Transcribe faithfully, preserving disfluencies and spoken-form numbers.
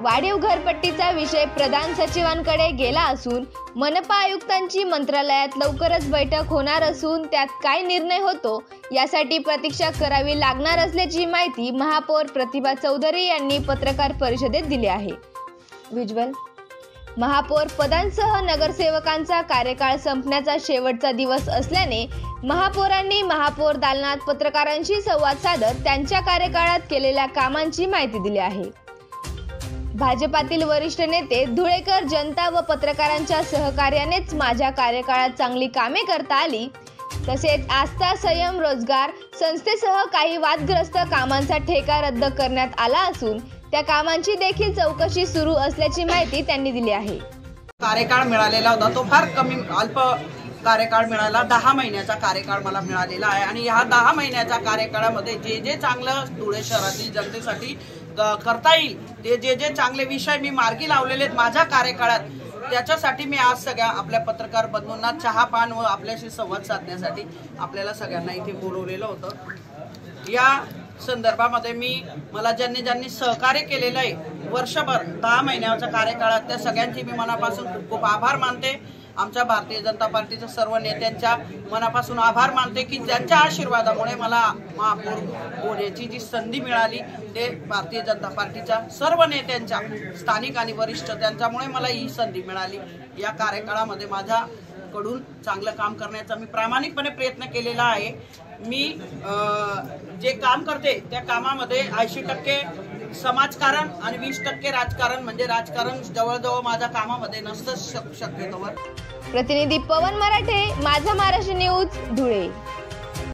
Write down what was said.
वाढीव घरपट्टीचा विषय प्रधान सचिवांकडे गेला असून मनपा आयुक्तांची मंत्रालयात लवकरच बैठक होणार असून त्यात काय निर्णय होतो यासाठी प्रतीक्षा करावी लागणार असल्याची माहिती महापौर प्रतिभा चौधरी यांनी पत्रकार परिषदेत दिली आहे. विज्युअल महापौर पदांसह नगरसेवकांचा कार्यकाळ संपण्याचा शेवटचा दिवस असल्याने महापौरांनी महापौर दालनात पत्रकारांशी संवाद साधत त्यांच्या कार्यकाळात केलेल्या कामांची माहिती दिली आहे. भाजपातील वरिष्ठ नेते धुळेकर जनता व पत्रकारांच्या सहकार्यानेच माझ्या कार्यकाळात चांगली कामे करता आली. तसेच आस्था संयम रोजगार संस्थेसह काही वादग्रस्त कामांचा ठेका रद्द करण्यात आला असून त्या कामांची देखील चौकशी सुरू असल्याची माहिती त्यांनी दिली आहे. कार्यकाळ मिळालेला होता तो फार कमी अल्प कार्यकाळ मिळाला. दहा महिन्याचा कार्यकाळ मला मिळालेला आहे आणि ह्या दहा महिन्याच्या कार्यकाळामध्ये जे जे चांगलं धुळे शहरातील जनतेसाठी करता येईल ते जे जे चांगले विषय मी मार्गी लावलेले आहेत माझ्या कार्यकाळात त्याच्यासाठी मी आज सगळ्या आपल्या पत्रकार बंधूंना चहा पान व आपल्याशी संवाद साधण्यासाठी आपल्याला सगळ्यांना इथे बोलवलेलं होतं. या संदर्भामध्ये मी मला ज्यांनी ज्यांनी सहकार्य केलेलं आहे वर्षभर दहा महिन्याच्या कार्यकाळात त्या सगळ्यांची मी मनापासून खूप खूप आभार मानते. आमच्या भारतीय जनता पार्टीच्या सर्व नेत्यांच्या मनापासून आभार मानते की ज्यांच्या आशीर्वादामुळे मला महापौर होण्याची जी संधी मिळाली ते भारतीय जनता पार्टीच्या सर्व नेत्यांच्या स्थानिक आणि वरिष्ठ त्यांच्यामुळे मला ही संधी मिळाली. या कार्यकाळामध्ये माझ्याकडून चांगलं काम करण्याचा मी प्रामाणिकपणे प्रयत्न केलेला आहे. मी जे काम करते त्या कामामध्ये ऐंशी टक्के समाजकारण आणि वीस टक्के राजकारण म्हणजे राजकारण जवळजवळ माझ्या कामामध्ये नसतं शक्यतोवर. प्रतिनिधी पवन मराठे, माझा महाराष्ट्र न्यूज, धुळे.